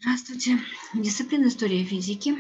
Здравствуйте. Дисциплина история физики.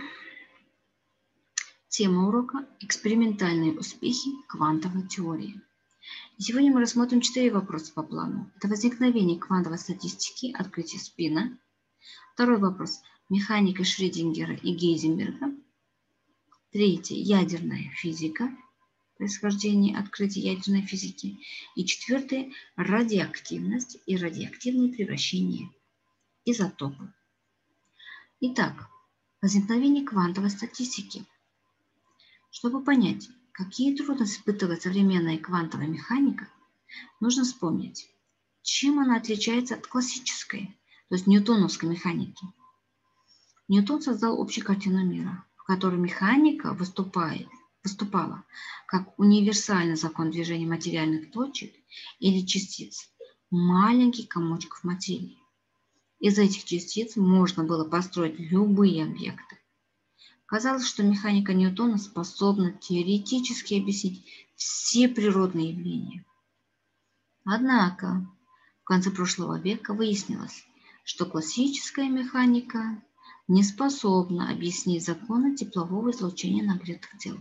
Тема урока – экспериментальные успехи квантовой теории. Сегодня мы рассмотрим 4 вопроса по плану. Это возникновение квантовой статистики, открытие спина. Второй вопрос – механика Шрёдингера и Гейзенберга. Третий – ядерная физика, происхождение открытия ядерной физики. И четвертый – радиоактивность и радиоактивные превращения изотопов. Итак, возникновение квантовой статистики. Чтобы понять, какие трудности испытывает современная квантовая механика, нужно вспомнить, чем она отличается от классической, то есть ньютоновской механики. Ньютон создал общую картину мира, в которой механика выступала как универсальный закон движения материальных точек или частиц, маленьких комочков материи. Из этих частиц можно было построить любые объекты. Казалось, что механика Ньютона способна теоретически объяснить все природные явления. Однако в конце прошлого века выяснилось, что классическая механика не способна объяснить законы теплового излучения нагретых тел.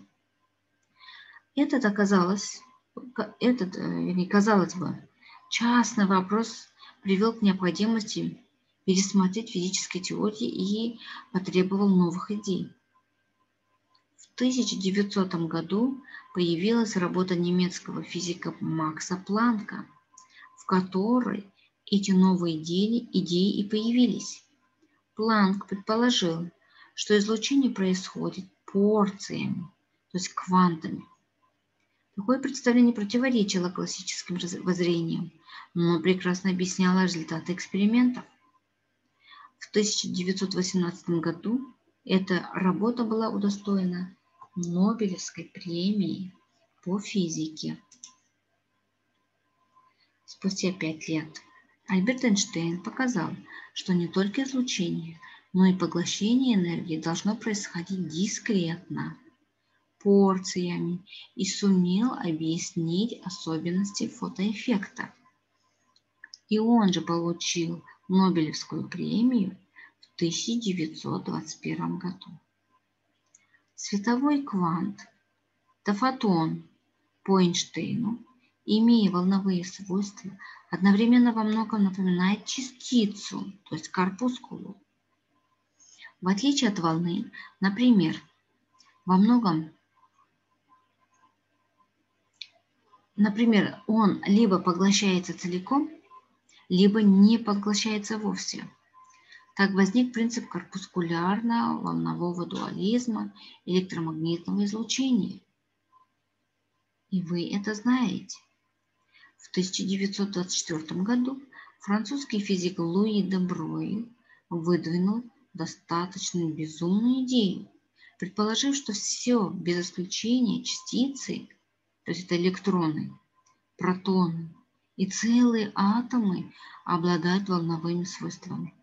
Казалось бы, частный вопрос привел к необходимости пересмотреть физические теории и потребовал новых идей. В 1900 году появилась работа немецкого физика Макса Планка, в которой эти новые идеи и появились. Планк предположил, что излучение происходит порциями, то есть квантами. Такое представление противоречило классическим воззрениям, но прекрасно объясняло результаты экспериментов. В 1918 году эта работа была удостоена Нобелевской премии по физике. Спустя 5 лет Альберт Эйнштейн показал, что не только излучение, но и поглощение энергии должно происходить дискретно, порциями, и сумел объяснить особенности фотоэффекта. И он же получил Нобелевскую премию в 1921 году. Световой квант, фотон по Эйнштейну, имея волновые свойства, одновременно во многом напоминает частицу, то есть корпускулу. В отличие от волны, например, он либо поглощается целиком, либо не поглощается вовсе. Так возник принцип корпускулярного волнового дуализма электромагнитного излучения. И вы это знаете. В 1924 году французский физик Луи де Бройль выдвинул достаточно безумную идею, предположив, что все без исключения частицы, то есть это электроны, протоны и целые атомы обладают волновыми свойствами.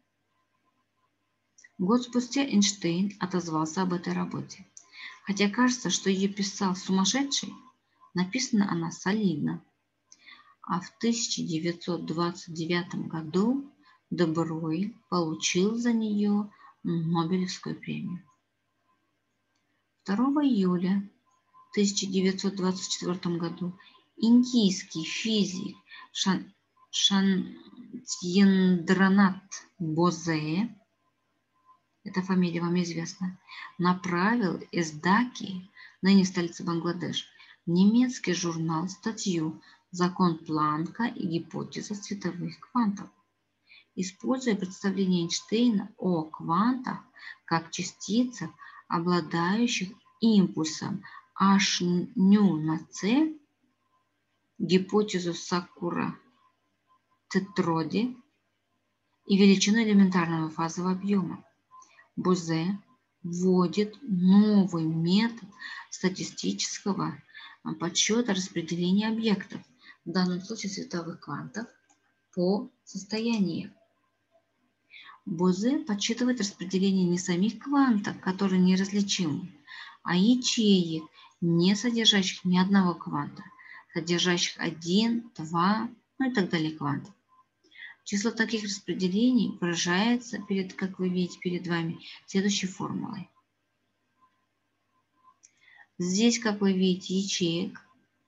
Год спустя Эйнштейн отозвался об этой работе. Хотя кажется, что ее писал сумасшедший, написана она солидно. А в 1929 году де Бройль получил за нее Нобелевскую премию. 2 июля 1924 году индийский физик Сатьендранат Бозе, эта фамилия вам известна, направил из Даки, ныне столица Бангладеш, в немецкий журнал статью «Закон Планка и гипотеза световых квантов», используя представление Эйнштейна о квантах как частицах, обладающих импульсом h nu на c, гипотезу Сакура-Тетроди и величину элементарного фазового объема. Бозе вводит новый метод статистического подсчета распределения объектов, в данном случае световых квантов, по состоянию. Бозе подсчитывает распределение не самих квантов, которые неразличимы, а ячеек, не содержащих ни одного кванта, содержащих 1, 2, и так далее квантов. Число таких распределений выражается, как вы видите перед вами, следующей формулой. Здесь, как вы видите, ячеек.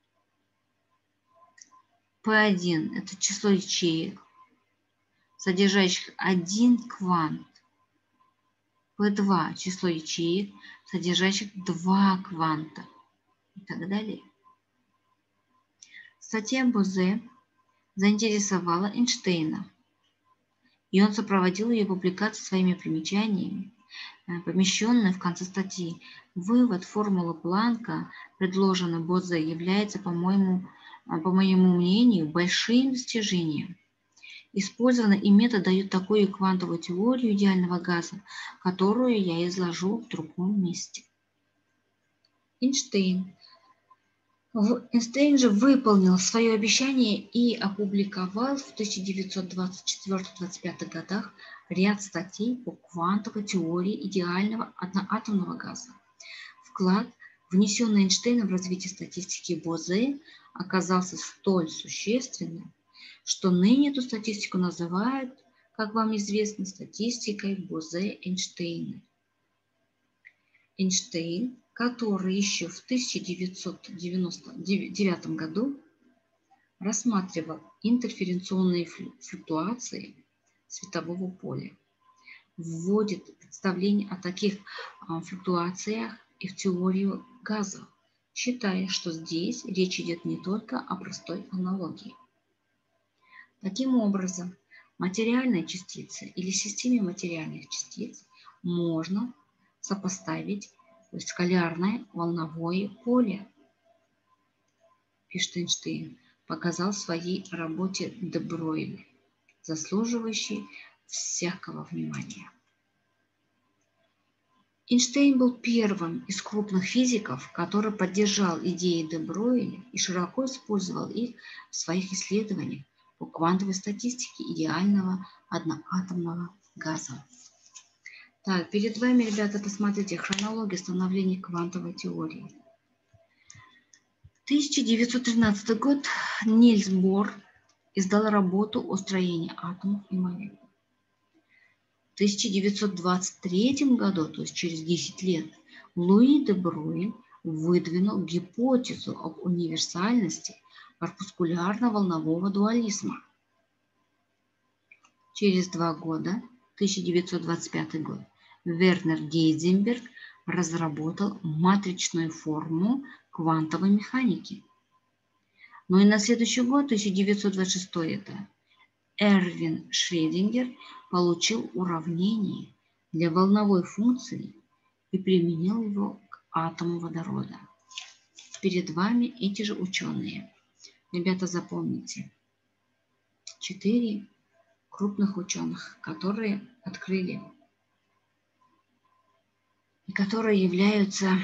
P1 – это число ячеек, содержащих 1 квант. P2 – число ячеек, содержащих 2 кванта. И так далее. Статья Бозе заинтересовала Эйнштейна, и он сопроводил ее публикацию своими примечаниями, помещенные в конце статьи. Вывод формулы Планка, предложенный Бозе, является, по моему мнению, большим достижением. Использованный им метод дает такую квантовую теорию идеального газа, которую я изложу в другом месте. Эйнштейн же выполнил свое обещание и опубликовал в 1924-25 годах ряд статей по квантовой теории идеального одноатомного газа. Вклад, внесенный Эйнштейном в развитие статистики Бозе, оказался столь существенным, что ныне эту статистику называют, как вам известно, статистикой Бозе-Эйнштейна. Эйнштейн, который еще в 1999 году рассматривал интерференционные флуктуации светового поля, вводит представление о таких флуктуациях и в теорию газа, считая, что здесь речь идет не только о простой аналогии. Таким образом, материальные частицы или системе материальных частиц можно сопоставить скалярное волновое поле, пишет Эйнштейн, показал в своей работе де Бройль, заслуживающей всякого внимания. Эйнштейн был первым из крупных физиков, который поддержал идеи де Бройля и широко использовал их в своих исследованиях по квантовой статистике идеального одноатомного газа. Так, перед вами, ребята, посмотрите хронологию становления квантовой теории. 1913 год. Нильс Бор издал работу о строении атомов и молекул. В 1923 году, то есть через 10 лет, Луи де Бройль выдвинул гипотезу об универсальности корпускулярно-волнового дуализма. Через 2 года, 1925 год, Вернер Гейзенберг разработал матричную форму квантовой механики. Но и на следующий год, 1926, это Эрвин Шрёдингер получил уравнение для волновой функции и применил его к атому водорода. Перед вами эти же ученые. Ребята, запомните. 4 крупных ученых, которые открыли и которые являются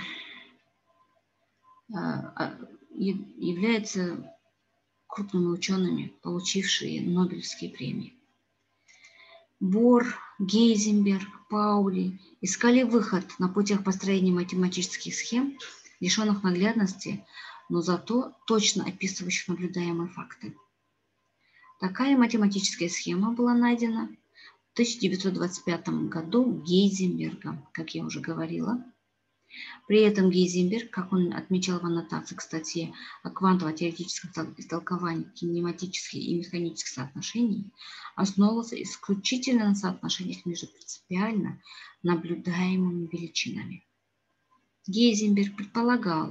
крупными учеными, получившие Нобелевские премии. Бор, Гейзенберг, Паули искали выход на путях построения математических схем, лишенных наглядности, но зато точно описывающих наблюдаемые факты. Такая математическая схема была найдена в 1925 году Гейзенбергом, как я уже говорила. При этом Гейзенберг, как он отмечал в аннотации к статье о квантово-теоретическом истолковании кинематических и механических соотношений, основывался исключительно на соотношениях между принципиально наблюдаемыми величинами. Гейзенберг предполагал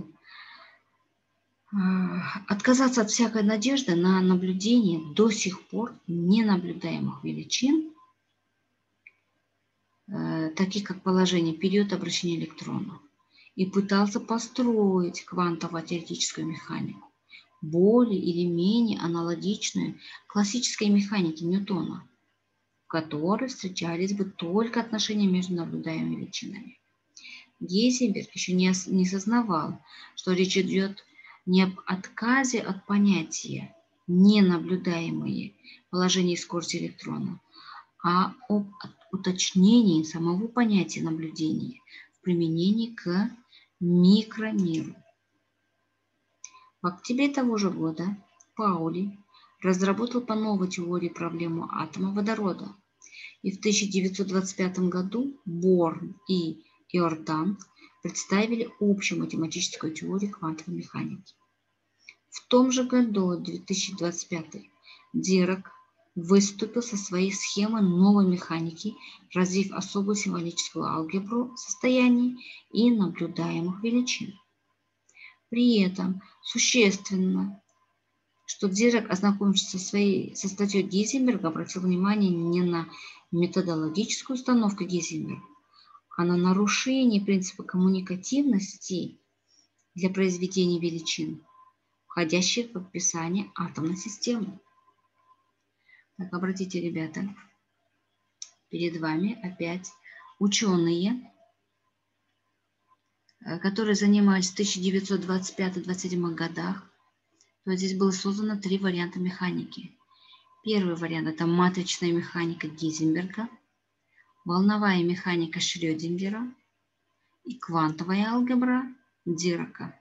отказаться от всякой надежды на наблюдение до сих пор ненаблюдаемых величин, таких как положение, период обращения электрона, и пытался построить квантово-теоретическую механику, более или менее аналогичную классической механике Ньютона, в которой встречались бы только отношения между наблюдаемыми величинами. Гейзенберг еще не сознавал, что речь идет не об отказе от понятия ненаблюдаемые положение и скорость электрона, а об уточнении самого понятия наблюдения в применении к микромиру. В октябре того же года Паули разработал по новой теории проблему атома водорода. И в 1925 году Борн и Иордан представили общую математическую теорию квантовой механики. В том же году, 2025, Дирак выступил со своей схемой новой механики, развив особую символическую алгебру состояний и наблюдаемых величин. При этом существенно, что Дирак, ознакомившись со статьей Гейзенберга, обратил внимание не на методологическую установку Гейзенберга, а на нарушение принципа коммуникативности для произведения величин, входящих в описание атомной системы. Так, обратите, ребята, перед вами опять ученые, которые занимались в 1925-27 годах. То есть здесь было создано 3 варианта механики. Первый вариант – это матричная механика Гейзенберга, волновая механика Шрёдингера и квантовая алгебра Дирака.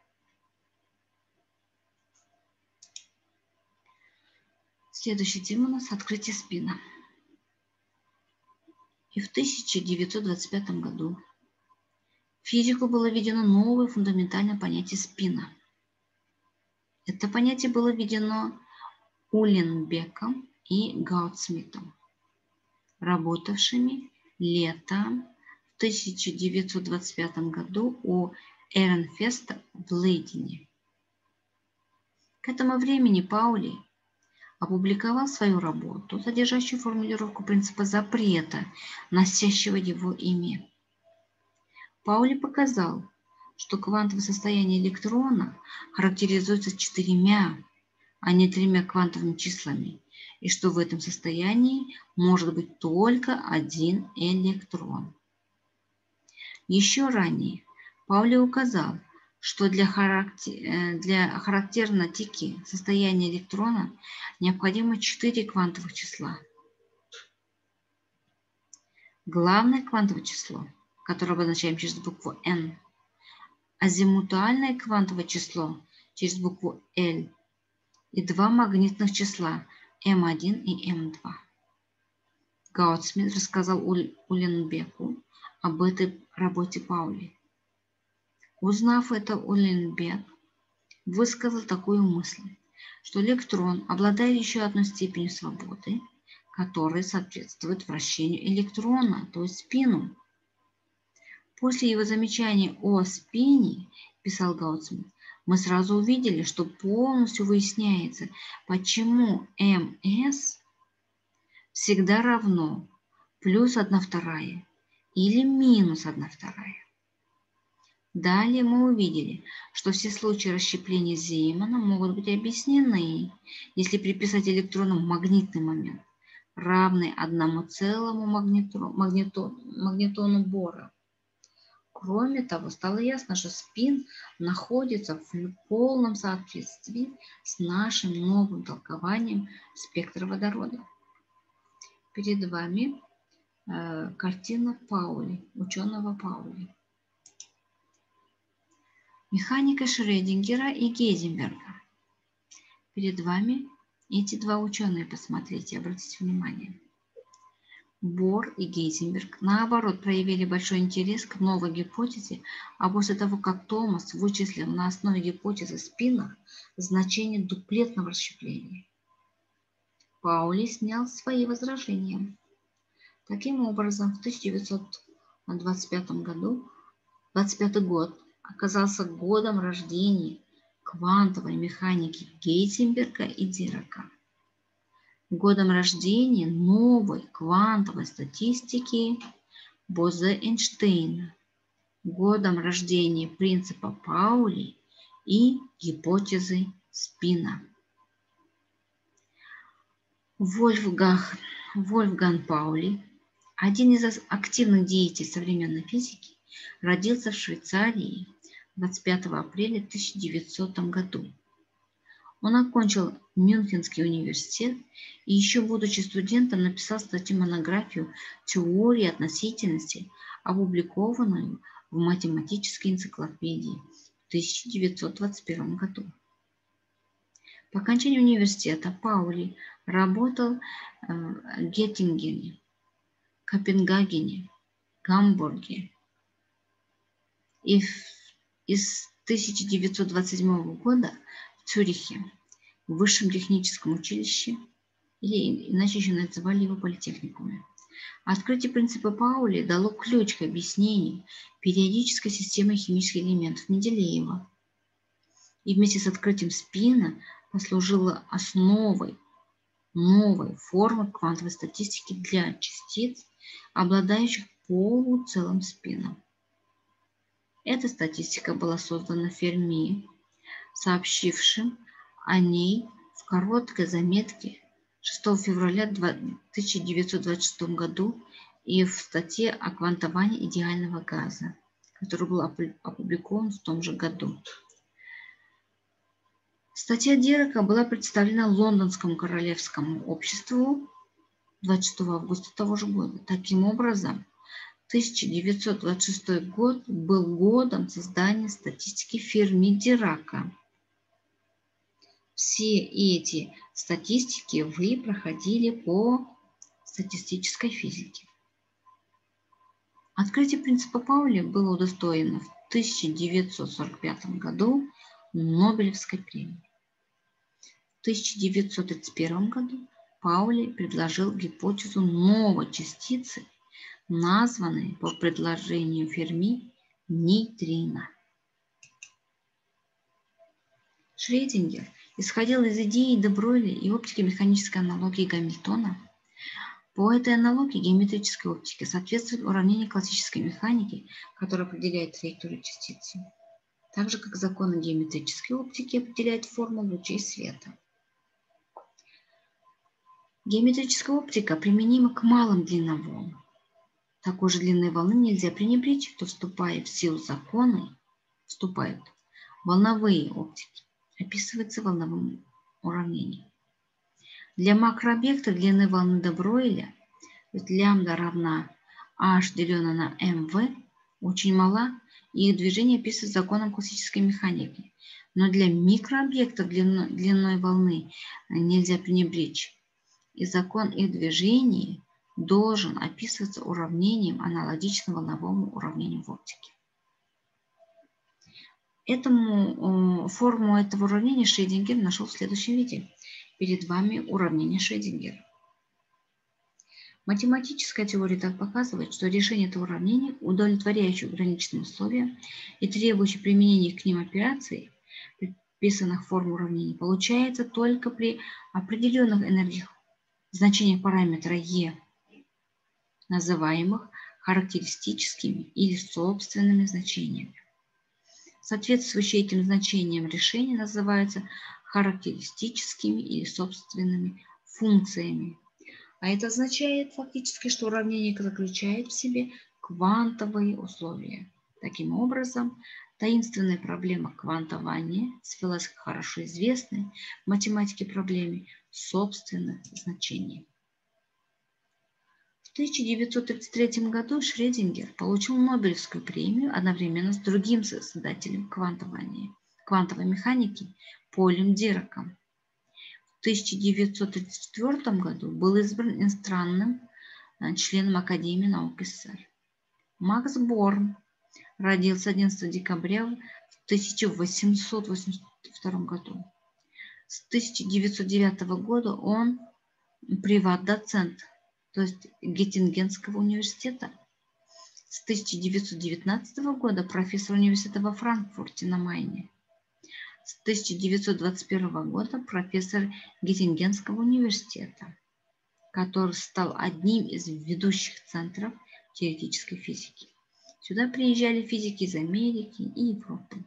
Следующая тема у нас – открытие спина. И в 1925 году в физику было введено новое фундаментальное понятие спина. Это понятие было введено Уленбеком и Гаутсмитом, работавшими летом в 1925 году у Эренфеста в Лейдене. К этому времени Паули опубликовал свою работу, содержащую формулировку принципа запрета, носящего его имя. Паули показал, что квантовое состояние электрона характеризуется 4, а не 3 квантовыми числами, и что в этом состоянии может быть только один электрон. Еще ранее Паули указал, что для характерной тики состояния электрона необходимо 4 квантовых числа. Главное квантовое число, которое обозначаем через букву N, азимутальное квантовое число через букву L и 2 магнитных числа М1 и М2. Гаутсмит рассказал Уленбеку об этой работе Паули. Узнав это, Уленбек высказал такую мысль, что электрон обладает еще одной степенью свободы, которая соответствует вращению электрона, то есть спину. После его замечания о спине, писал Гаутсмит, мы сразу увидели, что полностью выясняется, почему МС всегда равно плюс 1/2 или минус 1/2. Далее мы увидели, что все случаи расщепления Зеймана могут быть объяснены, если приписать электрону магнитный момент, равный 1 магнитону Бора. Кроме того, стало ясно, что спин находится в полном соответствии с нашим новым толкованием спектра водорода. Перед вами картина Паули, ученого Паули. Механика Шрёдингера и Гейзенберга. Перед вами эти 2 ученые, посмотрите, обратите внимание. Бор и Гейзенберг, наоборот, проявили большой интерес к новой гипотезе, а после того, как Томас вычислил на основе гипотезы спина значение дуплетного расщепления, Паули снял свои возражения. Таким образом, в 1925 году, 25 год, оказался годом рождения квантовой механики Гейзенберга и Дирака, годом рождения новой квантовой статистики Бозе-Эйнштейна, годом рождения принципа Паули и гипотезы спина. Вольфганг Паули, один из активных деятелей современной физики, родился в Швейцарии 25 апреля 1900 году. Он окончил Мюнхенский университет и еще будучи студентом написал статью-монографию «Теория относительности», опубликованную в математической энциклопедии в 1921 году. По окончании университета Паули работал в Геттингене, Копенгагене, Гамбурге и из 1927 года в Цюрихе, в Высшем техническом училище, или иначе еще называли его политехникуме. Открытие принципа Паули дало ключ к объяснению периодической системы химических элементов Менделеева и вместе с открытием спина послужило основой новой формы квантовой статистики для частиц, обладающих полуцелым спином. Эта статистика была создана Ферми, сообщившим о ней в короткой заметке 6 февраля 1926 году и в статье о квантовании идеального газа, который был опубликован в том же году. Статья Дирака была представлена Лондонскому королевскому обществу 26 августа того же года. Таким образом, 1926 год был годом создания статистики Ферми-Дирака. Все эти статистики вы проходили по статистической физике. Открытие принципа Паули было удостоено в 1945 году Нобелевской премии. В 1931 году Паули предложил гипотезу новой частицы, названной по предложению Ферми нейтрино. Шрёдингер исходил из идеи де Бройля и оптики механической аналогии Гамильтона. По этой аналогии геометрической оптики соответствует уравнение классической механики, которое определяет траекторию частицы, так же как законы геометрической оптики определяют форму лучей света. Геометрическая оптика применима к малым длинам волн. Такой же длинной волны нельзя пренебречь, кто вступает в силу закона, вступают волновые оптики, описывается волновым уравнением. Для макрообъекта длины волны де Бройля, то есть лямбда равна h деленное на mv, очень мала, и их движение описывается законом классической механики. Но для микрообъекта длиной волны нельзя пренебречь, и закон их движения должен описываться уравнением, аналогичным волновому уравнению в оптике. Форму этого уравнения Шрёдингер нашел в следующем виде. Перед вами уравнение Шрёдингера. Математическая теория так показывает, что решение этого уравнения, удовлетворяющее граничным условиям и требующее применения к ним операций, предписанных форм уравнений, получается только при определенных энергиях, значениях параметра Е, называемых характеристическими или собственными значениями. Соответствующие этим значениям решения называются характеристическими или собственными функциями. А это означает фактически, что уравнение заключает в себе квантовые условия. Таким образом, таинственная проблема квантования свелась к хорошо известной в математике проблеме собственных значений. В 1933 году Шрёдингер получил Нобелевскую премию одновременно с другим создателем квантовой механики Полем Дираком. В 1934 году был избран иностранным членом Академии наук СССР. Макс Борн родился 11 декабря в 1882 году. С 1909 года он приват-доцент, то есть Геттингенского университета. С 1919 года профессор университета во Франкфурте на Майне. С 1921 года профессор Геттингенского университета, который стал одним из ведущих центров теоретической физики. Сюда приезжали физики из Америки и Европы.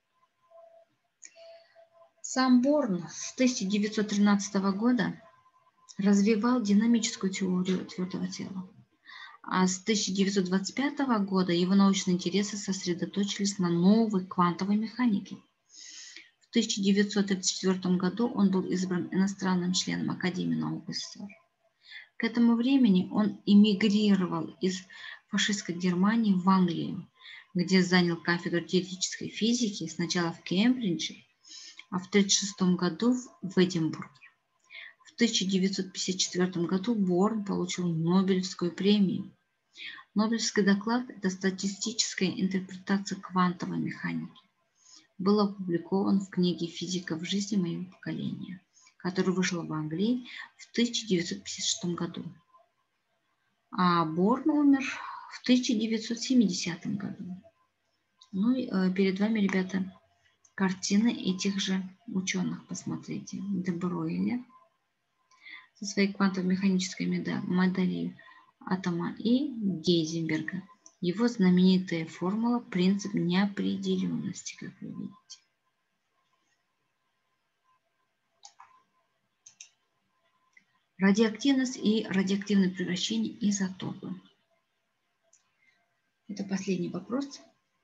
Сам Борн с 1913 года развивал динамическую теорию твердого тела. А с 1925 года его научные интересы сосредоточились на новой квантовой механике. В 1934 году он был избран иностранным членом Академии наук СССР. К этому времени он эмигрировал из фашистской Германии в Англию, где занял кафедру теоретической физики сначала в Кембридже, а в 1936 году в Эдинбурге. В 1954 году Борн получил Нобелевскую премию. Нобелевский доклад – это статистическая интерпретация квантовой механики. Был опубликован в книге «Физика в жизни моего поколения», которая вышла в Англии в 1956 году. А Борн умер в 1970 году. Ну и перед вами, ребята, картины этих же ученых. Посмотрите. Де Бройле со своей квантово-механической моделью атома и Гейзенберга. Его знаменитая формула «Принцип неопределенности», как вы видите. Радиоактивность и радиоактивное превращение изотопа. Это последний вопрос.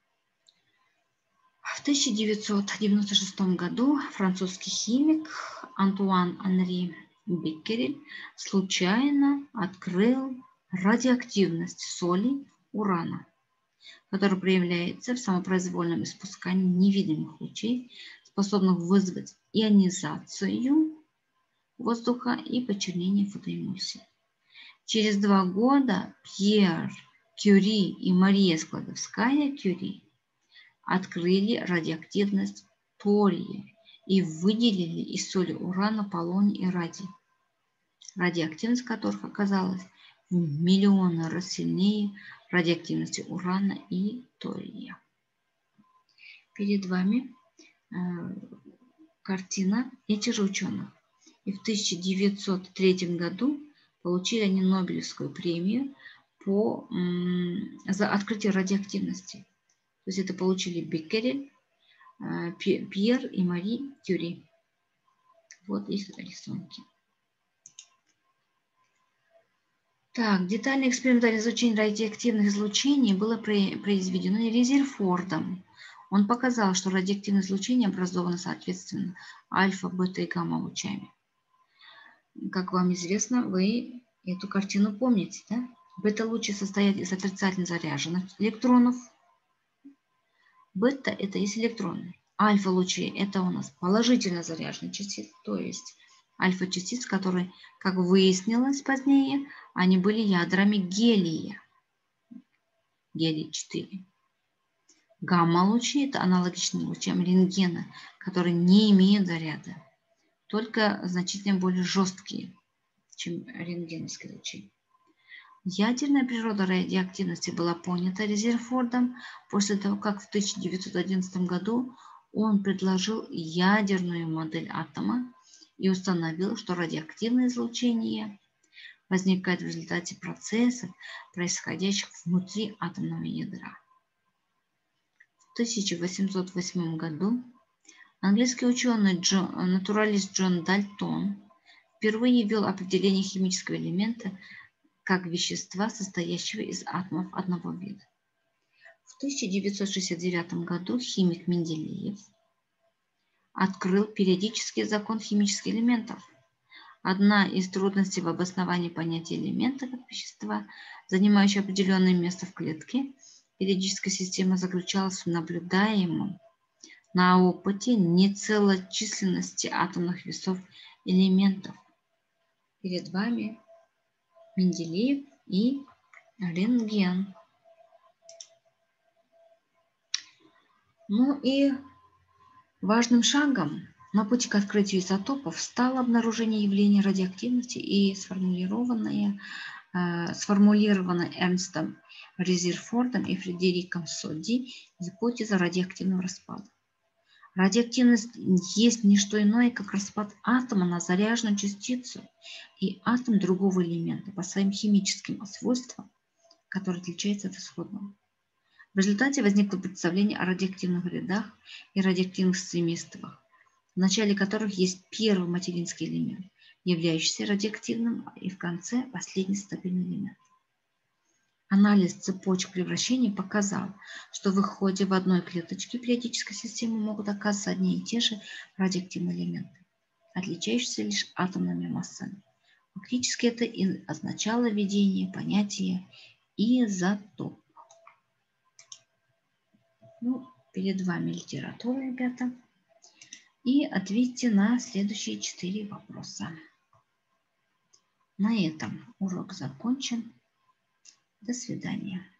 В 1996 году французский химик Антуан-Анри Беккерель случайно открыл радиоактивность соли урана, которая проявляется в самопроизвольном испускании невидимых лучей, способных вызвать ионизацию воздуха и почернение фотоэмульсии. Через 2 года Пьер Кюри и Мария Складовская-Кюри открыли радиоактивность тория и выделили из соли урана полоний и радий, радиоактивность которых оказалась в миллионы раз сильнее радиоактивности урана и тория. Перед вами картина этих же ученых. И в 1903 году получили они Нобелевскую премию за открытие радиоактивности. То есть это получили Беккерель, Пьер и Мари Кюри. Вот их рисунки. Так, детальное экспериментальное изучение радиоактивных излучений было произведено Резерфордом. Он показал, что радиоактивное излучение образовано соответственно альфа, бета и гамма лучами. Как вам известно, вы эту картину помните, да? Бета-лучи состоят из отрицательно заряженных электронов. Бета – это есть электроны. Альфа-лучи – это у нас положительно заряженные частицы, то есть альфа-частицы, которые, как выяснилось позднее, они были ядрами гелия. Гелий-4. Гамма-лучи – это аналогичные лучам рентгена, которые не имеют заряда, только значительно более жесткие, чем рентгеновские лучи. Ядерная природа радиоактивности была понята Резерфордом после того, как в 1911 году он предложил ядерную модель атома и установил, что радиоактивное излучение возникает в результате процессов, происходящих внутри атомного ядра. В 1808 году английский ученый натуралист Джон Дальтон впервые ввел определение химического элемента как вещества, состоящего из атомов одного вида. В 1969 году химик Менделеев открыл периодический закон химических элементов. Одна из трудностей в обосновании понятия элемента как вещества, занимающего определенное место в клетке периодической системы, заключалась в наблюдаемом на опыте нецелочисленности атомных весов элементов. Перед вами Менделеев и рентген. Ну и важным шагом на пути к открытию изотопов стало обнаружение явления радиоактивности и сформулированная Эрнстом Резерфордом и Фредериком Содди гипотеза радиоактивного распада. Радиоактивность есть не что иное, как распад атома на заряженную частицу и атом другого элемента по своим химическим свойствам, которые отличаются от исходного. В результате возникло представление о радиоактивных рядах и радиоактивных семействах, в начале которых есть первый материнский элемент, являющийся радиоактивным, и в конце последний стабильный элемент. Анализ цепочек превращений показал, что в их ходе в одной клеточке периодической системы могут оказываться одни и те же радиоактивные элементы, отличающиеся лишь атомными массами. Фактически это и означало введение понятия изотоп. Ну, перед вами литература, ребята. и ответьте на следующие 4 вопроса. На этом урок закончен. До свидания.